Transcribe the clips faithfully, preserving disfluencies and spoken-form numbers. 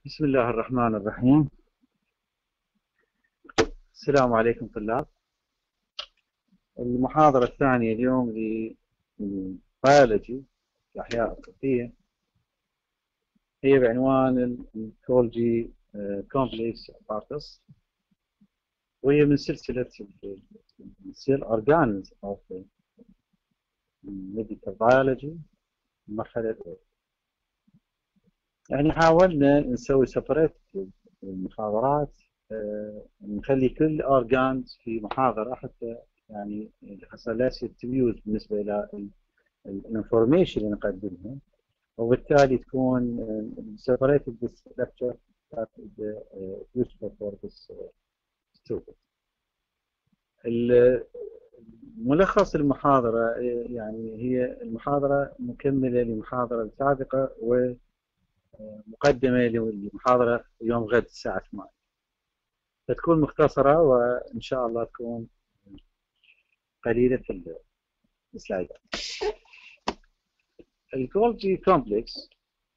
بسم الله الرحمن الرحيم. السلام عليكم طلاب. المحاضرة الثانية اليوم للبيولوجي الأحياء الطبية هي بعنوان الكولجي كومبلكس ابارتس، وهي من سلسلة السيل أورجانيز أوف ميديكال بيولوجي المرحلة الأولى. يعني حاولنا نسوي سيبريت المحاضرات، نخلي كل أورجانز في محاضرة حتى يعني حصل لا يصير تمييز بالنسبة إلى الانفورميشن اللي نقدمها، وبالتالي تكون separated this lecture that is useful for this student. ملخص المحاضرة يعني هي المحاضرة مكملة للمحاضرة السابقة ومقدمة للمحاضرة يوم غد الساعة ثمانية، فتكون مختصرة وإن شاء الله تكون قليلة السلايدات. الجولجي كومبلكس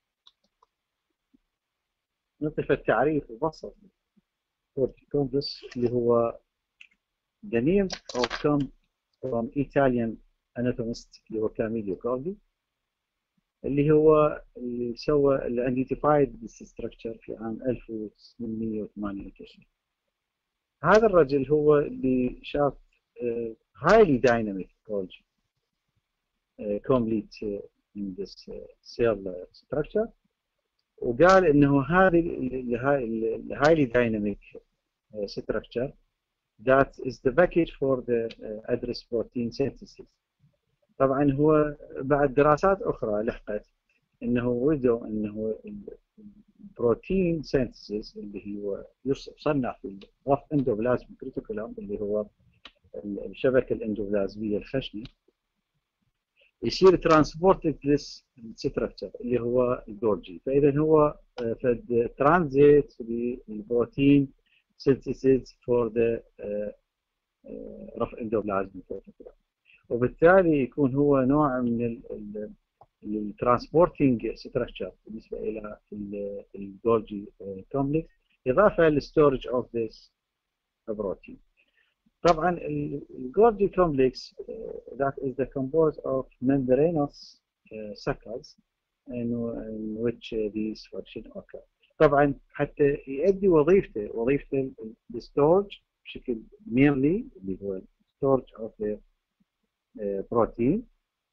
نضيف التعريف مبسط. الجولجي كومبلكس اللي هو the name of come from Italian anatomist اللي هو كاميليو جولجي، اللي هو اللي سوى اللي identified this structure في عام ألف وثمانمئة وثمانية وعشرين. هذا الرجل هو اللي شاف uh, highly dynamic Golgi uh, complete uh, in this uh, cell uh, structure، وقال انه هذه ال highly dynamic uh, structure that is the package for the uh, address protein synthesis. طبعا هو بعد دراسات اخرى لحقت انه وجدوا انه البروتين سينثيسيس اللي هو يصنع في الرف اندوبلازم كريتيكولم اللي هو الشبكه الاندوبلازميه الخشنه، يصير ترانسبورتد للس ستراكشر اللي هو الجولجي. فاذا هو في ترانزيت للبروتين سينثيسيس فور ذا رف اندوبلازم كريتيكولم، وبالتالي يكون هو نوع من الترانسبورتنج ستراكشر بالنسبه الى الجولجي كومبلكس، اضافه للستورج اوف ذيس بروتين. طبعا الجولجي كومبلكس that is the composed of membranous uh, suckers in, in which uh, these functions occur. طبعا حتى يؤدي وظيفته وظيفه الستورج بشكل mainly اللي هو storage of the uh, protein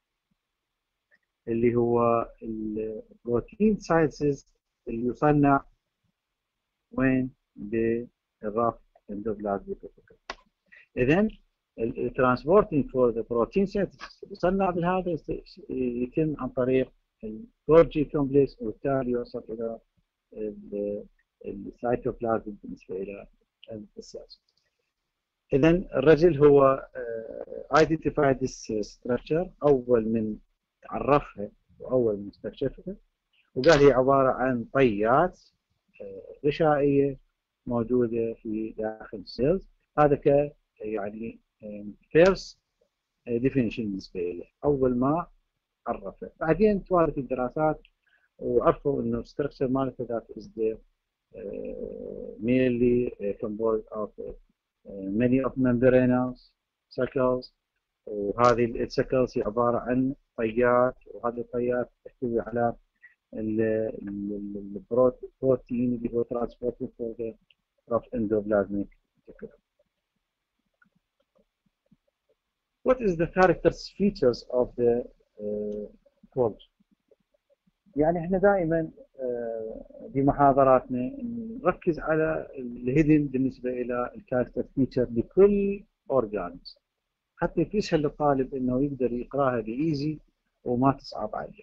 اللي هو البروتين ساينسز اللي يصنع وين بالرف اندوبلازميك. اذا الترانسبورتنج فور ذا بروتين ساينسز يصنع بهذا يتم عن طريق الجولجي كومبلكس، وبالتالي يوصل الى السيتوبلازم بالنسبه الى السيلز. اذا الرجل هو identified this structure اول من عرفها واول من استكشفها، وقال هي عباره عن طيات غشائيه موجوده في داخل السيلز. هذا ك يعني فيرست ديفينيشن بالنسبه له اول ما عرفه. بعدين توالت الدراسات وعرفوا انه الستركشر مالته ذات از mainly composed of many of membranous suckers، وهذه السكلز هي عباره عن طيات، وهذه الطيات تحتوي على البروتين اللي هو ترانسبورتد فور ذا رف اندوبلازميك ريتيكولم. What is the characters features of the Golgi؟ يعني احنا دائما بمحاضراتنا نركز على الهيدن بالنسبه الى الكاركتر فيتشر لكل اورجانز حتى يسهل للطالب انه يقدر يقراها بايزي وما تصعب عليه.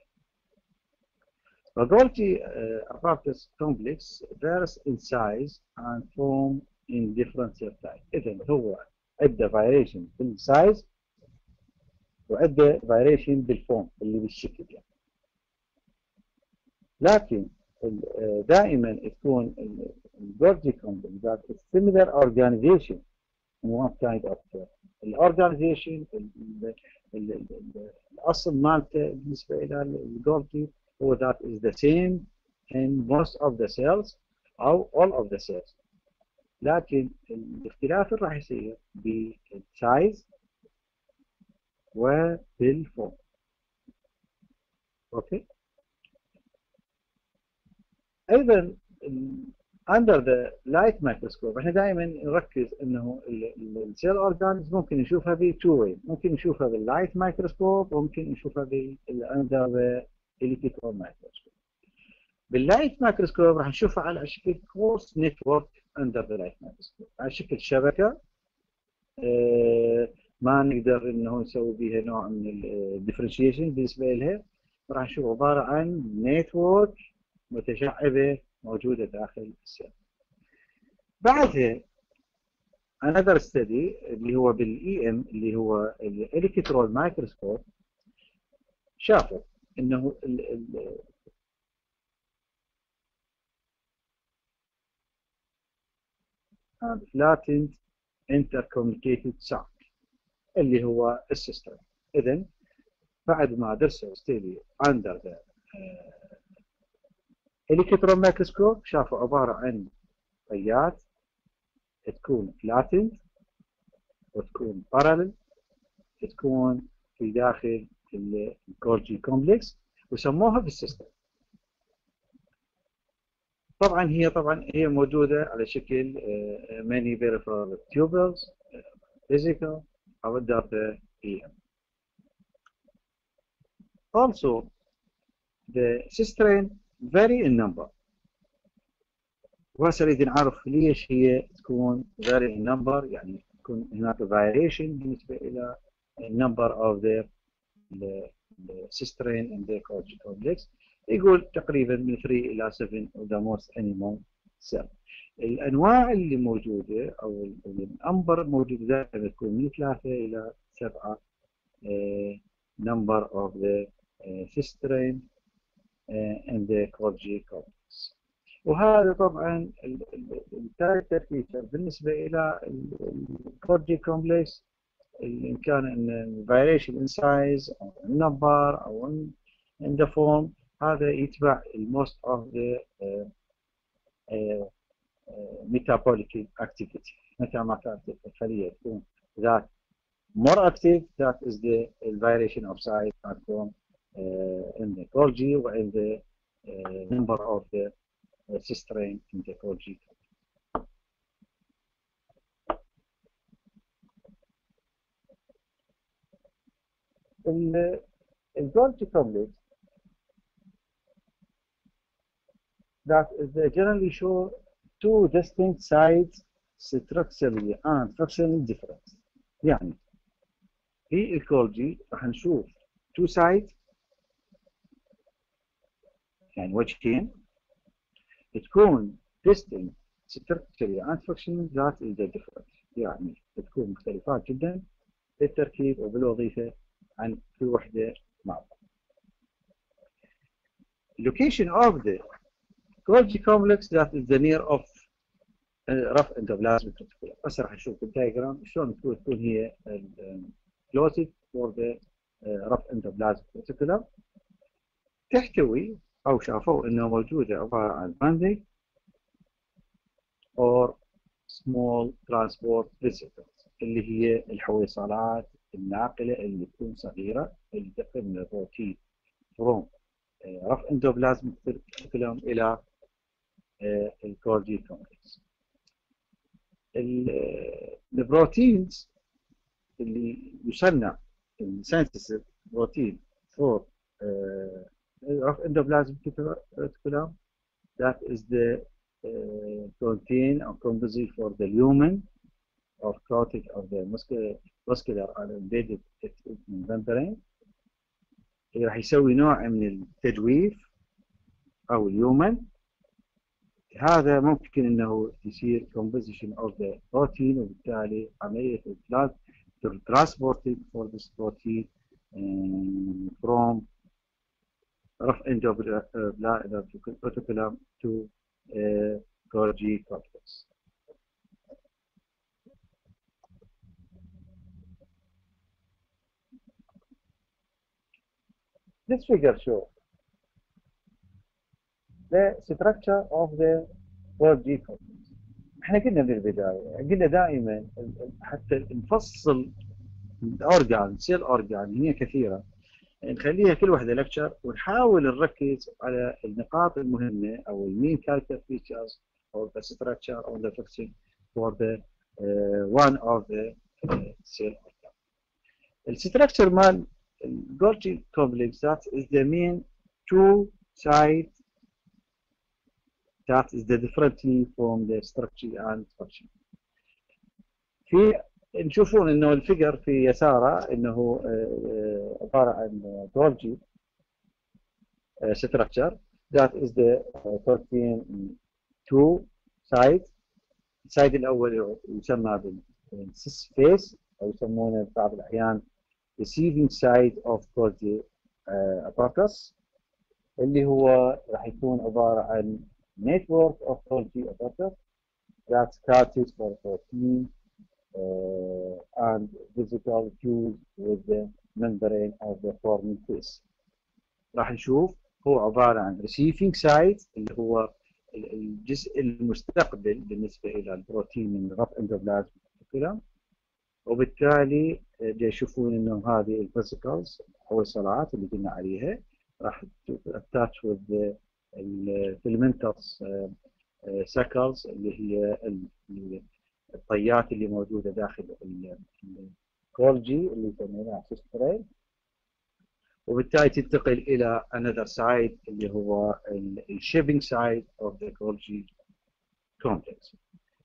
Golgi apparatus complex varies in size and form in different cell types. اذا هو عنده variation بالسايز وعنده variation بالفورم اللي بالشكل يعني. لكن دائما تكون الجولجي كومبلكس ذات similar organization in one kind of cell. الاورجانيزيشن الاصل مالته بالنسبه الى الجولجي هو that is the same in most of the cells، أو all of the cells. لكن الاختلاف اللي راح يصير بالسايز وبالفورم. اوكي. ايضا under the light microscope احنا دائما نركز انه السيل اورجانيز ممكن نشوفها ب two way، ممكن نشوفها باللايت مايكروسكوب وممكن نشوفها بال under the electron microscope. باللايت مايكروسكوب راح نشوفها على شكل كورس نتورك under the light microscope، على شكل شبكه اه ما نقدر انه نسوي بها نوع من الديفرنشيشن بالنسبه لها. راح نشوف عباره عن نتورك متشعبه موجوده داخل السيل. بعدها another study اللي هو بالاي ام اللي هو الالكترون مايكروسكوب شافوا انه ال ال flattened intercommunicated sound اللي هو السيستم. اذا بعد ما درسوا ستيدي under the الكترون مايكروسكوب شافوا عباره عن طيات تكون flattened وتكون parallel، تكون في داخل الجولجي كومبلكس وسموها بالسيستم. طبعا هي طبعا هي موجوده على شكل many peripheral tubules physical او under E M. Also the cisternae vary in number. وهسه نريد نعرف ليش هي تكون vary in number، يعني تكون هناك variation بالنسبه الى number of the cisternae in the Golgi complex. يقول تقريبا من three إلى seven of the most animal cell. الأنواع اللي موجودة أو الأنبر موجودة دائما تكون من ثلاثة إلى سبعة uh, number of the uh, cisternae uh, in the Golgi complex. وهذا طبعا الثالث فيتشر بالنسبة إلى الجولجي complex إن كان إن variation in size أو in number أو in, in the form، هذا يتبع most of the uh, uh, uh, metabolic activity. متى ما كانت الخلية تكون that more active that is the variation of size from uh, in the Golgi or in the uh, number of the uh, cisternae in the Golgi. The Golgi complex that they generally show two distinct sides structurally and functionally different. يعني في الجولجي راح نشوف two sides يعني وجهين تكون distinct structurally and functionally that is the difference، يعني تكون مختلفات جدا بالتركيب وبالوظيفة عن كل وحدة مع بعض. Location of the Golgi complex that is the near of rough endoplasmic reticulum. هسه راح نشوف بالدايجرام شلون تكون تكون هي closed for the rough endoplasmic reticulum. تحتوي او شافوا انه موجوده عباره عن banding or small transport vesicles اللي هي الحويصلات الناقله اللي تكون صغيره اللي تنقل من البروتين from rough endoplasmic reticulum الى الجولجي كومبلكس. البروتينز اللي يصنع السينثيسيس بروتين for rough endoplasmic reticulum that is the uh, protein or composite for the lumen or coating of the muscular muscular and embedded membrane اللي راح يسوي نوع من التجويف او اليومن. هذا ممكن انه يصير composition of the protein وبالتالي عمليه transporting for this protein um, from rough endoplasmic reticulum to uh, Golgi complex. This figure shows the structure of the فور جي كومبلكس. احنا قلنا بالبدايه، قلنا دائما حتى نفصل الاورجان، سيل اورجان هي كثيره، نخليها كل واحده لكتشر ونحاول نركز على النقاط المهمه او المين كاركتر فيتشرز او ذا ستراكشر او ذا فيكشن فور ذا one of the cell organ. الستراكشر مال الجولجي كومبلكس that is the main two side that is the differently from the structure and function. في نشوفون انه الفيجر في يساره انه عباره عن جولجي structure that is the protein two sides. السايد الاول يسمى بالسيس فيس او يسمونه في بعض الاحيان receiving side of Golgi uh, apparatus اللي هو راح يكون عباره عن network of Golgi apparatus that started for protein uh, and physical fuse with the membrane of the forming phase. راح نشوف هو عباره عن receiving side اللي هو الجزء المستقبل بالنسبه الى البروتين من الرف اندوبلازم كلام، وبالتالي يشوفون انه هذه الفيسيكلز او الصلعات اللي قلنا عليها راح تاتش وذ الفيلمنتس ساكلز اللي هي الطيات اللي موجوده داخل الكولجي اللي يسمونها سيسترين، وبالتالي تنتقل الى another side اللي هو الشيبنج سايد of the Golgi complex.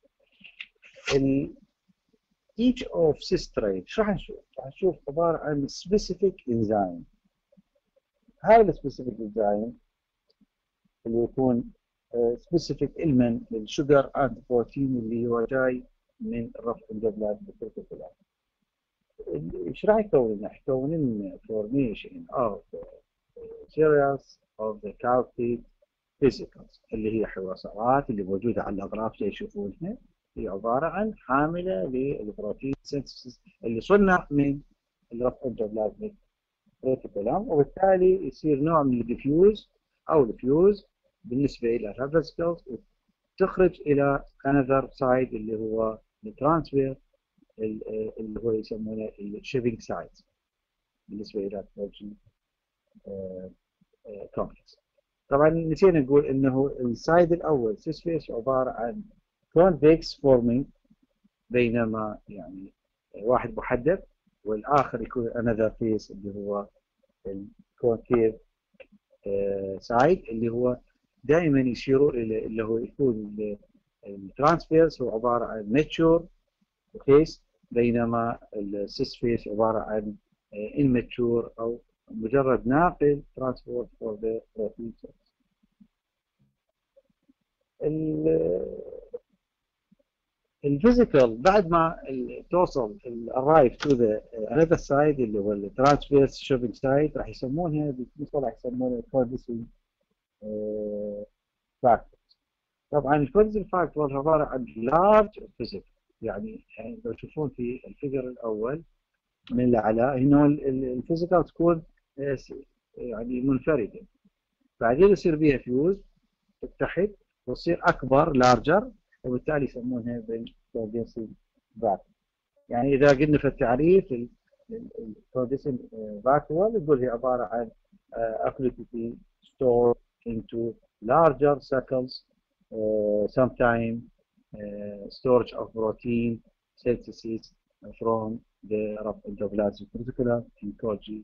each of cistrate شو راح نشوف؟ راح نشوف عباره عن specific enzyme. هذا السبيسيفيك enzyme اللي يكون specific element للشجر and بروتين اللي هو جاي من الرف اندوبلازم بالكلام. ايش راح يكون لنا؟ يكون لنا formation of series of the cowpea vesicles اللي هي حويصلات اللي موجوده على الاغراف اللي يشوفونها، هي عباره عن حامله للبروتين سينثيسيس اللي صنع من الرف اندوبلازميك ريتيكولم، وبالتالي يصير نوع من الديفيوز او الفيوز بالنسبه الى الفيسيكلز وتخرج الى another side اللي هو الترانسفير اللي هو يسمونه الشيبنج سايد بالنسبه الى البروتين كومبلكس. طبعا نسينا نقول انه السايد الاول سيس فيس عباره عن كونفكس فورمينج، بينما يعني واحد محدب والاخر يكون another فيس اللي هو الكونكيف سايد اللي هو دائما يشيروا الى اللي هو يكون الترانسفيرس هو عباره عن ماتشور فيس، بينما السيس فيس عباره عن immature او مجرد ناقل ترانسبورت فور ذا بروتين. الفيزيكال بعد ما توصل الرايف تو ذا انذر سايد اللي هو الترانسفيرس شوبينج سايد راح يسمونها بالمصطلح يسمونها كورديسين فاكتور. طبعا الكورديسين فاكتور عباره عن لارج فيزيكال، يعني يعني لو تشوفون في الفيجر الاول من الاعلى انه الفيزيكال تكون يعني منفرده، بعدين يصير بها فيوز تتحد وتصير اكبر لارجر، وبالتالي يسمونها بالكورديسين فاكتور. يعني اذا قلنا في التعريف الكورديسين فاكتور نقول هي عباره عن ability stored into larger cycles uh, sometime uh, storage of protein synthesis from the rough endoplasmic reticulum in Golgi.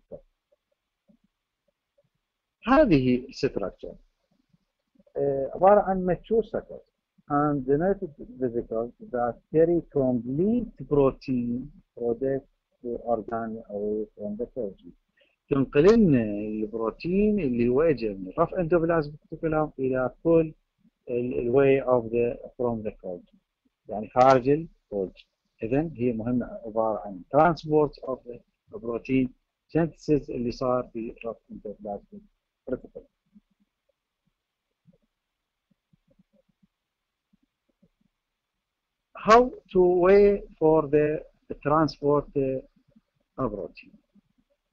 هذه الستراكشر عباره عن mature cycles and genetic vesicles that carry complete protein product to organ away from the Golgi. تنقل لنا البروتين اللي هو اجى من الرف اندوبلازميك ريتيكولم الى كل الواي اوف ذا فروم ذا Golgi، يعني خارج الكولجي. اذا هي مهمه عباره عن ترانسبورت اوف ذا بروتين سينثيسيس اللي صار في الرف اندوبلازميك ريتيكولم. How to way for the, the transport uh, of protein.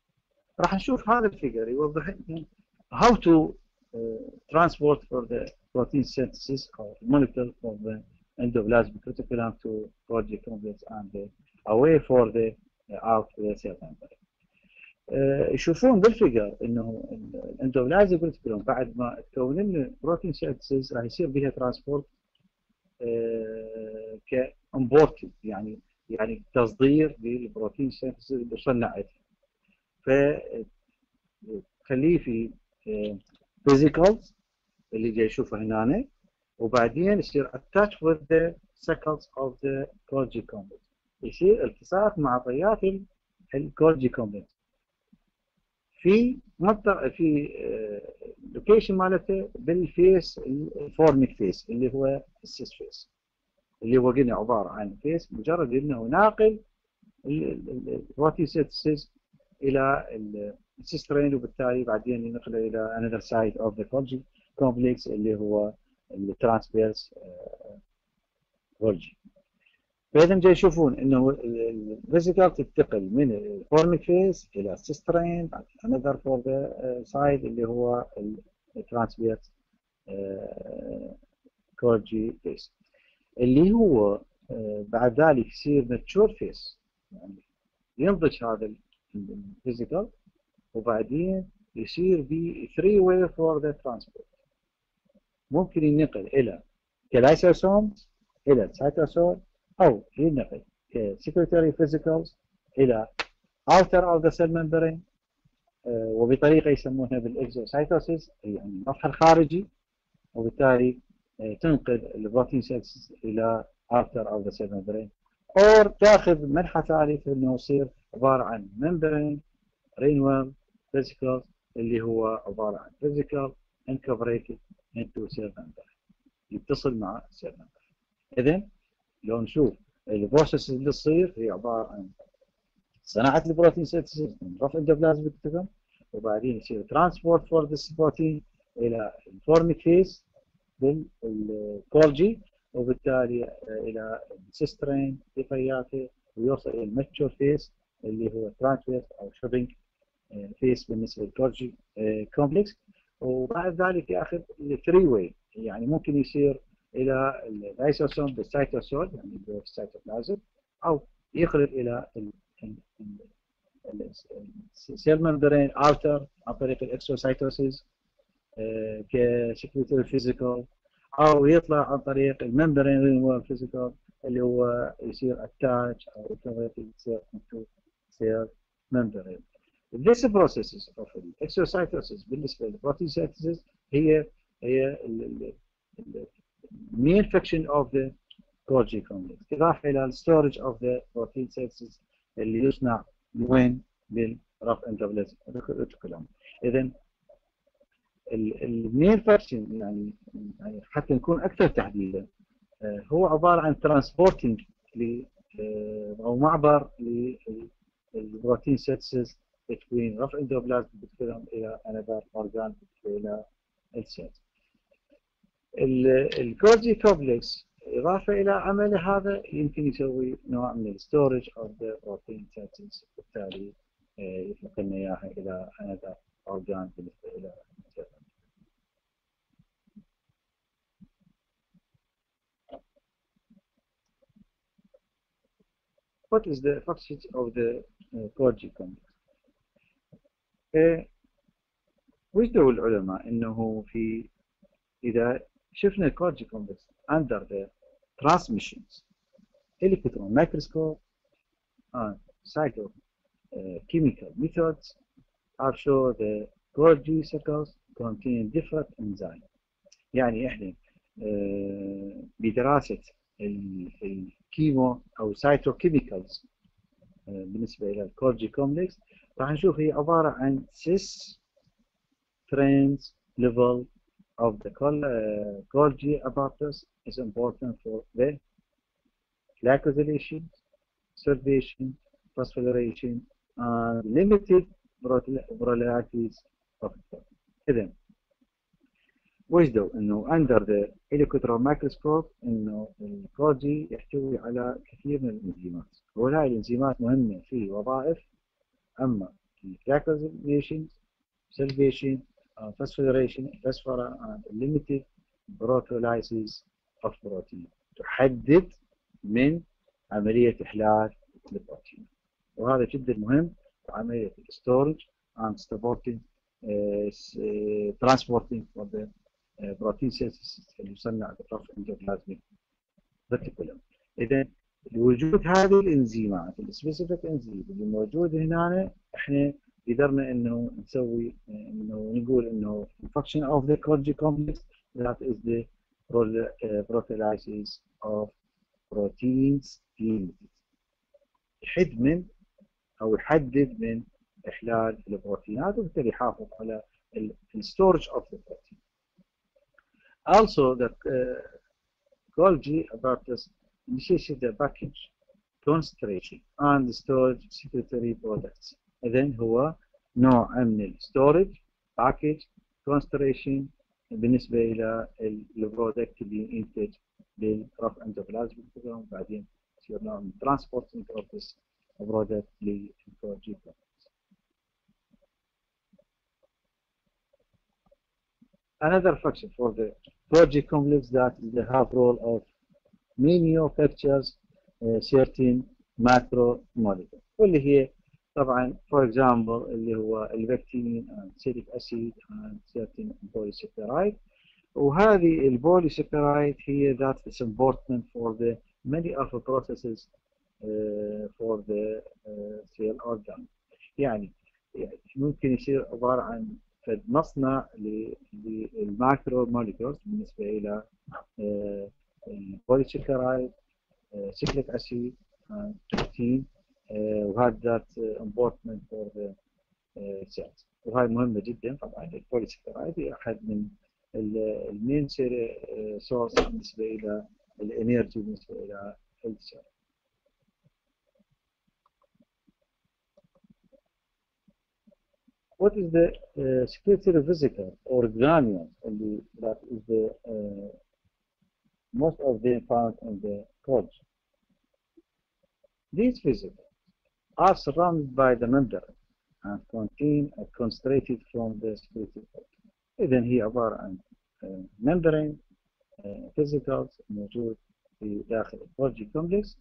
راح نشوف هذا الفيجر يوضح لنا how to uh, transport for the protein synthesis or molecule of the endoplasmic reticulum to Golgi complex and the away for the out the cell membrane. يشوفون بالفيجر انه الاندوبلازميك ريتيكولوم بعد ما تكون لنا بروتين سينثيسيس راح يصير بها ترانسبورت كامبورتد يعني يعني تصدير للبروتين سينثيسيس اللي صنعتها. فخليه في فيزيكالز اللي جاي يشوفه هنا، وبعدين يصير attach with the cycles of the Golgi complex، يصير التصاق مع طيات الجولجي كومبلكس في منطقه في لوكيشن مالته بالفيس الفورميك فيس اللي هو السيس فيس، اللي هو قلنا عباره عن فيس مجرد انه ناقل البروتين سينثيسيس الى السيسترين، وبالتالي بعدين ينقله الى another side of the Golgi complex اللي هو الترانسفيرس Golgi. فإذا جاي يشوفون انه الفيزيكال تنتقل من الفورميك فيس الى السيسترين، بعد another for the side اللي هو الترانسفيرس Golgi فيس، اللي هو بعد ذلك يصير ماتشور فيس، يعني ينضج هذا الفيزيكال وبعدين يصير ب three way for the transport. ممكن ينقل الى كلايسوسوم الى السيتوسول، او ينقل كسكريتري فيزيكالز الى outer of the cell membrane وبطريقه يسمونها بالاكزوسايتوسيس يعني المطحن الخارجي، وبالتالي تنقل البروتين سيلز الى outer of the cell membrane، او تاخذ منحى ثالث انه يصير عباره عن membrane renal vesicles اللي هو عباره عن physical incorporated into cell membrane، يتصل مع cell membrane. اذا لو نشوف البروسيس اللي تصير هي عباره عن صناعه البروتين سينثيسيس من رفع اندوبلازميك ريتيكولوم، وبعدين يصير ترانسبورت فور ذيس بروتين الى الفورميك فيس بالكولجي، وبالتالي الى السيسترين بطياته، ويوصل الى الماتشور فيس اللي هو ترانسفيرس او شوبينج فيس بالنسبه للكولجي كومبلكس، وبعد ذلك ياخذ الثري واي، يعني ممكن يصير الى اللايسوسوم بالسيتوسول يعني بالسيتوبلازم، او يخرج الى السيل ممبرين اوتر عن طريق الاكسوسايتوسيس كسكريتوري فيزيكال، او يطلع عن طريق الممبرين رينوال فيزيكال اللي هو يصير اتاتش او يصير انتو سيل ممبرين. This processes of exocytosis بالنسبه للبروتين synthesis هي هي main function of the Golgi complex، إضافة إلى storage of the protein synthesis اللي يصنع وين بالرفع اندوبلازميك ريتيكولوم. إذا المين فاكشن يعني حتى نكون أكثر تحديدا هو عبارة عن transporting أو معبر للبروتين synthesis between رفع اندوبلازميك ريتيكولوم إلى another organ إلى السيل. الجولجي كومبلكس إضافة إلى عمله هذا يمكن يسوي نوع من الستورج of the protein synthesis، بالتالي يطلق لنا إياها إلى another organ بالنسبة إلى السيل. What is the function of the Golgi complex؟ وجدوا العلماء أنه في إذا شفنا الجولجي complex under the transmissions electron microscope and cytochemical methods are shown the Golgi cycles contain different enzymes. يعني احنا بدراسة الكيمو او cytochemicals بالنسبة الى الجولجي complex راح نشوف هي عبارة عن cis trans level of the Golgi apparatus is important for the glycosylation, solvation, phosphorylation, and limited volatilities of the cell. إذن وجدوا إنه under the electron microscope إنه الجولجي يحتوي على كثير من الإنزيمات، وهاي الإنزيمات مهمة في وظائف أما glycosylation, solvation, phosphorylation, phosphorus, and limited بروتولايسيس اوف بروتين، تحدد من عمليه احلال البروتين، وهذا جدا مهم في عمليه الستورج and supporting transporting for the بروتين سينثيسيس اللي يصنع بالرف اندوبلازميك ريتيكولم. اذا لوجود هذه الانزيمات السبيسيفيك انزيم اللي موجود هنا، احنا قدرنا انه نسوي انه نقول انه function of the Golgi complex that is the proteolysis of proteins units. يحد من او يحدد من احلال البروتينات، وبالتالي يحافظ على الستورج of the protein. Also, the uh, Golgi apparatus initiates the package, concentration, and storage secretory products. إذن هو نوع من الستورج باكج concentration بالنسبة إلى البرودكت اللي ينتج للرف اندوبلازميك وبعدين يصير نوع من transporting of this product للجولجي. Another function for the Golgi complex that is the half role of manufactures uh, certain macromolecules، واللي هي طبعا for example اللي هو البكتين and citric acid and certain polysaccharide. وهذه البوليساكرايد هي that is important for the many of the processes uh, for the uh, cell organ. يعني ممكن يصير عبارة عن مصنع للماكرو موليكولز بالنسبة إلى البوليساكرايد، سيكليك أسيد، بروتين، وهذا ذات important for the cells. وهاي مهمة جدا. طبعا البوليساكرايد هي أحد من المين سورس بالنسبة إلى الانرجي بالنسبة إلى السيل. What is the uh, secretory vesicle or granule that is the uh, most of them found in the Golgi? These vesicles are surrounded by the membrane and contain a concentrated from the secretory vesicle. إذن هي عبارة عن membrane vesicles موجود في داخل الجولجي complex،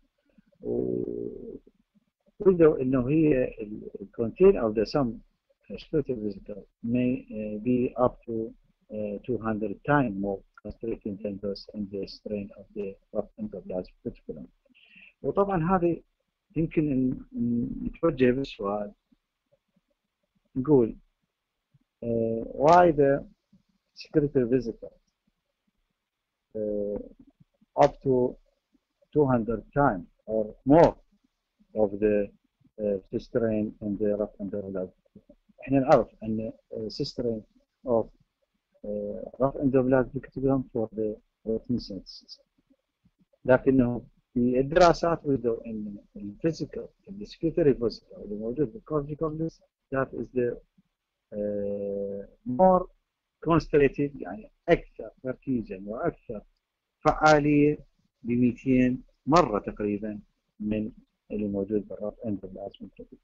ويبدو إنه هي contain of the some secretory vesicle may uh, be up to uh, two hundred times more concentrated than those in the strain of the rough endoplasmic reticulum. وطبعا هذه يمكن نتوجه بالسؤال نقول uh, why the secretory vesicle uh, up to two hundred times or more of the uh, strain in the rough endoplasmic. احنا نعرف ان سيسترين of rough endoplasmic reticulum for the protein synthesis، لكنه في الدراسات وجدوا ان الفيزيكال السكريتوري فيزيكال اللي موجود في الجولجي complex that is the uh, more concentrated، يعني اكثر تركيزا واكثر فعاليه ب مئتين مره تقريبا من اللي موجود بالروugh endoplasmic reticulum.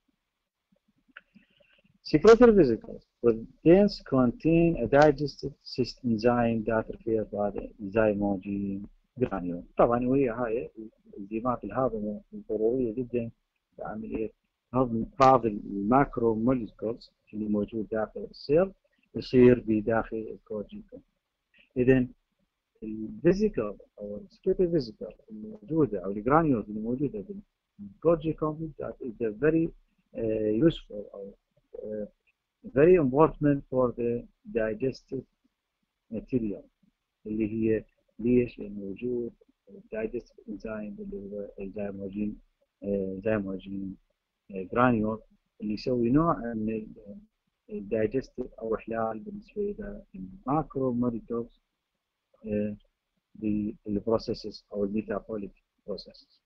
Secretory vesicles will thence contain a digestive enzyme that referred by the zymogen granule. طبعا وهي هاي الانزيمات الهاضمه الضروريه جدا في عمليه هضم بعض الماكرو موليكولز اللي موجود داخل السيل يصير بداخل الجولجي. اذا الفيزيكال او السكريتوري فيزيكال الموجوده او الجرانيولز اللي موجوده بالجولجي complex that is a very uh, useful or Uh, very important for the digestive material اللي هي ليش؟ لأنه وجود digestive enzyme اللي هو الزيموجين زيموجين جرانيول اللي يسوي نوع من الدايجستيف أو إحلال بالنسبة إلى الماكرو موليكولز بالبروسيسز أو الميتابوليك بروسيسز.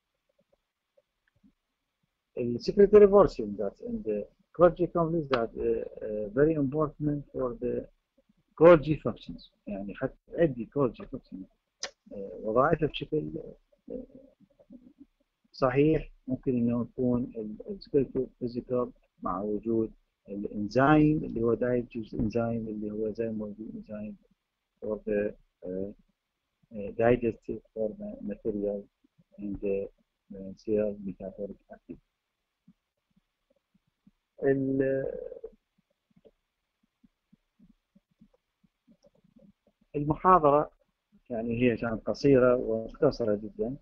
السكريتوري portion that's in the Golgi complex that uh, uh, very important for the Golgi functions، يعني حتى تؤدي Golgi functions uh, وظائفها بشكل uh, صحيح. ممكن انه يكون السكريتوري فيزيكال مع وجود الانزيم اللي هو دايجيز انزيم اللي هو زي موجود انزيم for the uh, uh, digestive for material in the uh, cell metabolic activity. المحاضرة يعني هي كانت قصيرة ومختصرة جدا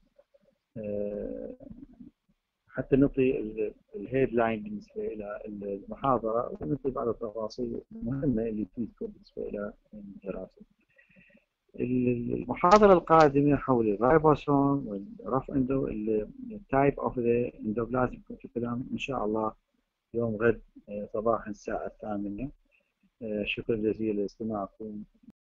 حتى نعطي الهيد لاين بالنسبة إلى المحاضرة ونعطي بعض التفاصيل المهمة اللي تفيدكم بالنسبة إلى الدراسة. المحاضرة القادمة حول الرايبوسوم والرف اندو التايب اوف ذا اندوبلازميك ريتيكولوم ان شاء الله يوم غد صباحا الساعة الثامنة. شكرا جزيلا لاستماعكم.